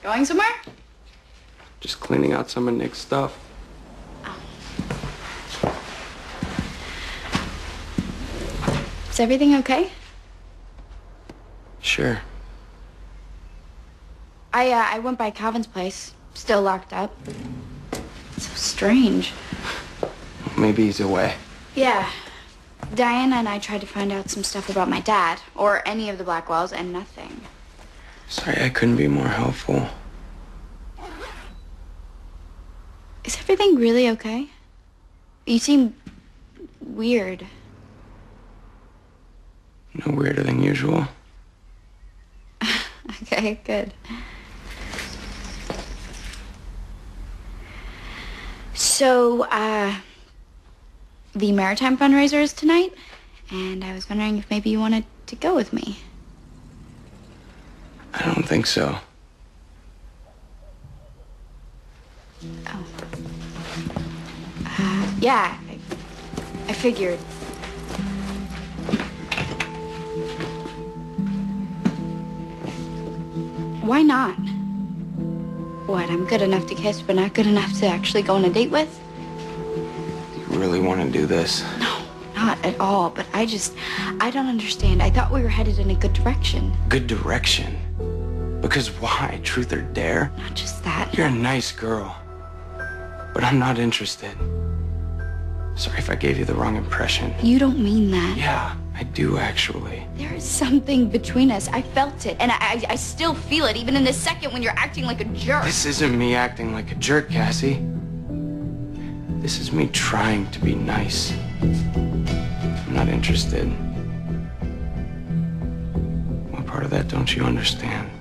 Going somewhere? Just cleaning out some of Nick's stuff. Oh. Is everything okay? Sure. I went by Calvin's place. Still locked up. It's so strange. Maybe he's away. Yeah. Diana and I tried to find out some stuff about my dad, or any of the Blackwells, and nothing. Sorry I couldn't be more helpful. Is everything really okay? You seem weird. No weirder than usual. Okay, good. So, the Maritime fundraiser is tonight, and I was wondering if maybe you wanted to go with me. I don't think so. Oh. Yeah, I figured. Why not? What, I'm good enough to kiss, but not good enough to actually go on a date with? You really want to do this? No, not at all, but I don't understand. I thought we were headed in a good direction. Good direction? Because why? Truth or dare? Not just that. You're a nice girl, but I'm not interested. Sorry if I gave you the wrong impression. You don't mean that. Yeah, I do actually. There is something between us. I felt it, and I still feel it, even in this second when you're acting like a jerk. This isn't me acting like a jerk, Cassie. This is me trying to be nice. I'm not interested. What part of that don't you understand?